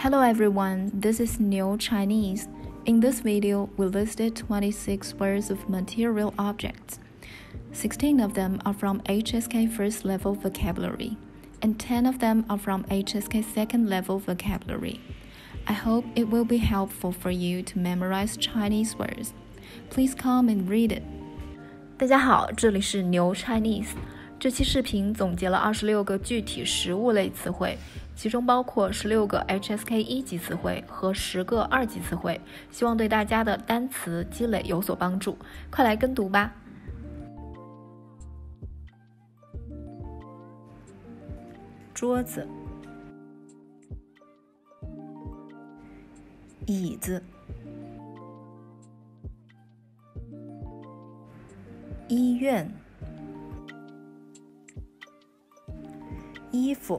Hello everyone, this is New Chinese. In this video, we listed 26 words of material objects. 16 of them are from HSK first level vocabulary, and 10 of them are from HSK second level vocabulary. I hope it will be helpful for you to memorize Chinese words. Please come and read it. 大家好，这里是New Chinese。这期视频总结了26个具体实物类词汇，其中包括16个 HSK 1级词汇和10个2级词汇，希望对大家的单词积累有所帮助。快来跟读吧。桌子、椅子、医院、衣服、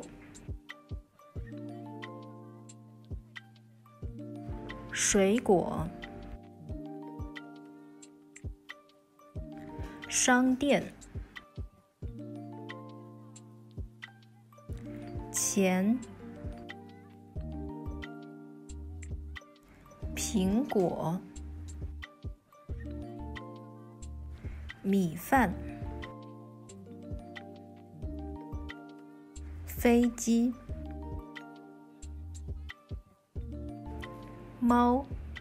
水果、商店、钱、苹果、米饭、飞机、猫、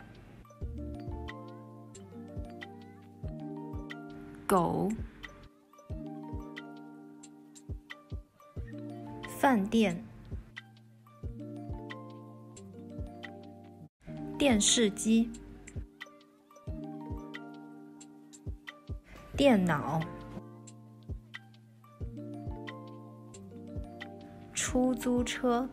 狗、饭店、电视机、电脑、出租车、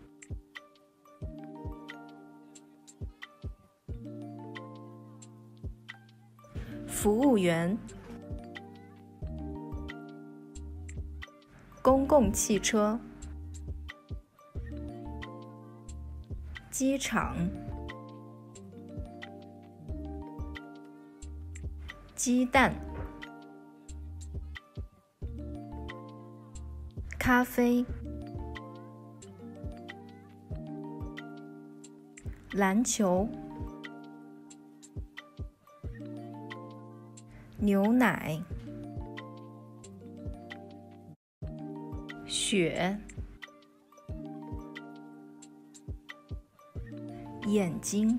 服务员、公共汽车、机场、鸡蛋、咖啡、篮球、牛奶、雪、眼睛、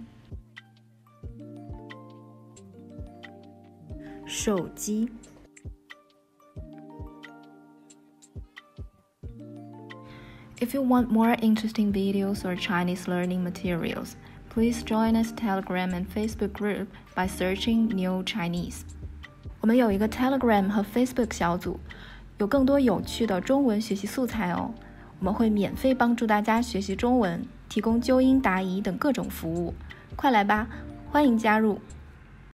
手机。If you want more interesting videos or Chinese learning materials, please join us Telegram and Facebook group by searching New Chinese. 我们有一个 Telegram 和 Facebook 小组，有更多有趣的中文学习素材哦。我们会免费帮助大家学习中文，提供纠音答疑等各种服务。快来吧，欢迎加入。